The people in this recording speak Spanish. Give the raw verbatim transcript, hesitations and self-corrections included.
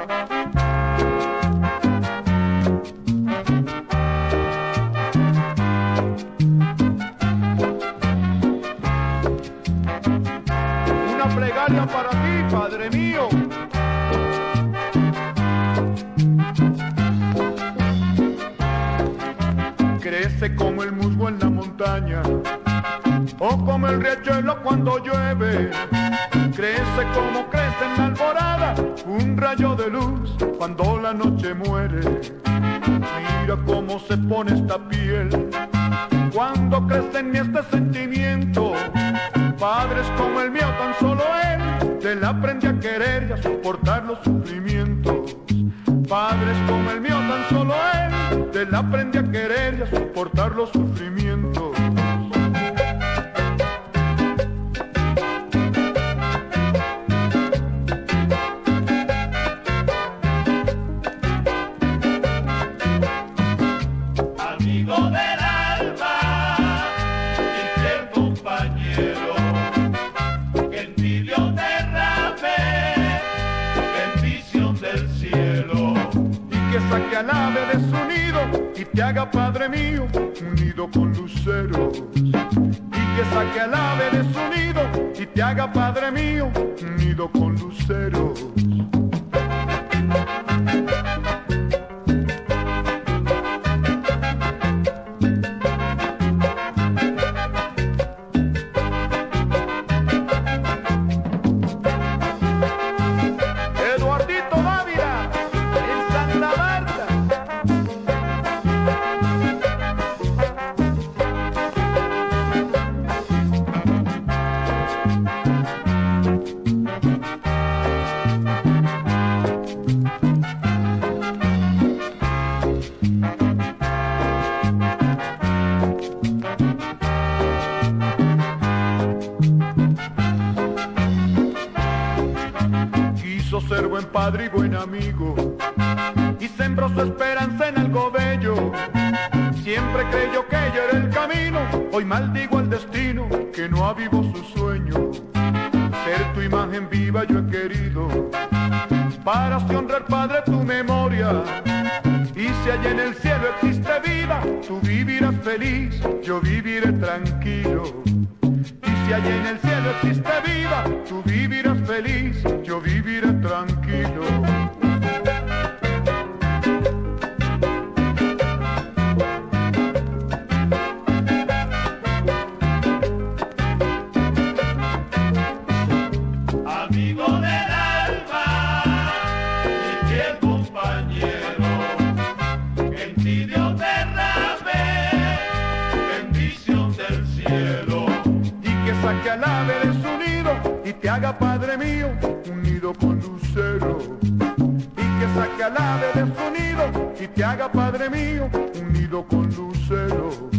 Una plegaria para ti, Padre mío. Crece como el musgo en la montaña, o como el riachuelo cuando llueve. Crece como crece en la alborada un rayo de luz cuando la noche muere. Mira cómo se pone esta piel cuando crece en mí este sentimiento. Padres como el mío, tan solo él, de él aprendí a querer y a soportar los sufrimientos. Padres como el mío, tan solo él, de él aprendí a querer y a soportar los sufrimientos. Amigo del alma y fiel compañero, que en ti Dios derrame bendición del cielo. Que saque al ave de su nido y te haga, Padre mío, un nido con luceros. Y que saque al ave de su nido y te haga, Padre mío, un nido con luceros. Ser buen padre y buen amigo, y sembró su esperanza en algo bello. Siempre creyó que yo era el camino, hoy maldigo al destino que no avivó su sueño. Ser tu imagen viva yo he querido, para así honrar, Padre, tu memoria. Y si allá en el cielo existe vida, tú vivirás feliz, yo viviré tranquilo. Y si allá en el cielo existe vida, tú vivirás feliz, yo viviré tranquilo. Amigo del alma y fiel compañero, que en ti Dios derrame bendición del cielo. Saque al ave de su nido y te haga, Padre mío, un nido con lucero. Y que saque al ave de su nido y te haga, Padre mío, un nido con lucero.